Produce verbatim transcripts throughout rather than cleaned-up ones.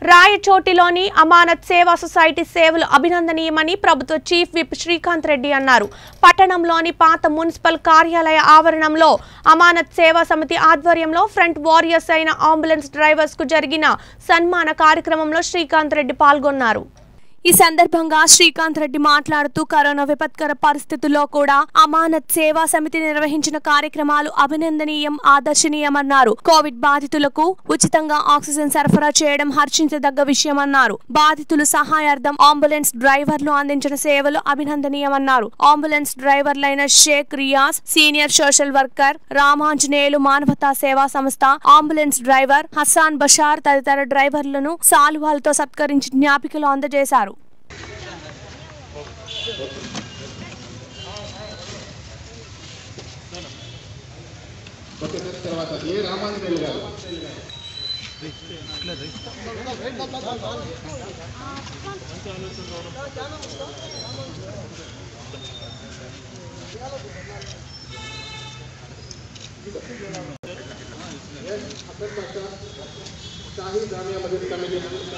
రాయచోటిలోని అమానత్ సేవా సొసైటీ సేవలు అభినందనీయమని ప్రభుత్వ చీఫ్ విప్ శ్రీకాంత్ రెడ్డి అన్నారు. పట్టణంలోని పాత మున్సిపల్ కార్యాలయ ఆవరణంలో అమానత్ సేవా సమితి ఆధ్వర్యంలో ఫ్రంట్ వారియర్స్ అయిన అంబులెన్స్ డ్రైవర్స్ కు జరిగిన సన్మాన కార్యక్రమంలో శ్రీకాంత్ రెడ్డి పాల్గొన్నారు. ఈ సందర్భంగా శ్రీకాంత్ రెడ్డి మాట్లాడుతూ కరోనా విపత్కర పరిస్థితుల్లో కూడా అమానత్ సేవా సమితి నిర్వహించిన కార్యక్రమాలు అభినందనీయం, ఆదర్శనీయమన్నారు. కోవిడ్ బాధితులకు ఉచితంగా ఆక్సిజన్ సరఫరా చేయడం హర్షించదగ్గ విషయమన్నారు. బాధితులు సహాయార్థం అంబులెన్స్ డ్రైవర్లు అందించిన సేవలు అభినందనీయమన్నారు. అంబులెన్స్ డ్రైవర్లైన Shaik Riyaz, senior social worker Ramanjaneyulu Manavata Seva సంస్థ అంబులెన్స్ డ్రైవర్ హస్సాన్ బషార్ తదితర డ్రైవర్లను సాలువాలతో సత్కరించి జ్ఞాపికలు అందజేశారు. తర్వాత ఏ రామాంజనేయులు గారు शाही जामिया मस्जिद कमेटी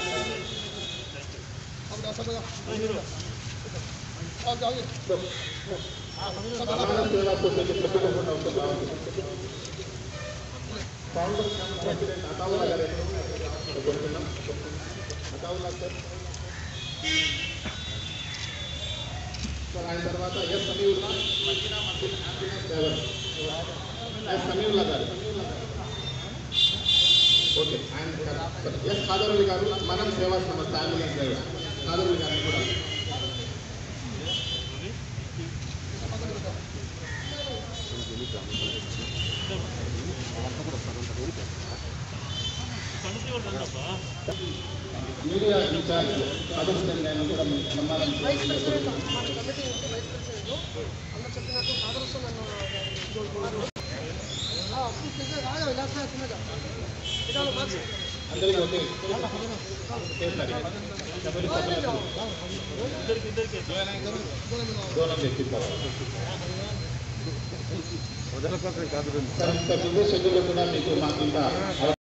प्रेसिडेंट अताउल्ला गाరు अताउल्ला सर ఆయన తర్వాత S Samiullah Madina Masjid ambulance driver S Samiullah గారు ఓకే ఆయన ఎస్ ఖాదరుల్ గారు మనం సేవా సంస్థ అంబులెన్స్ డ్రైవర్ ఖాదరుల్ గారు కూడా మీడియా ఇన్ఛార్జ్ అదర్శన్ నేను కూడా సన్మానం అందరికీ ఓకే దూరం వ్యక్తిత్వం కూడా మీకు మాకు